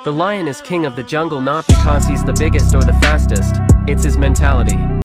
The lion is king of the jungle not because he's the biggest or the fastest, it's his mentality.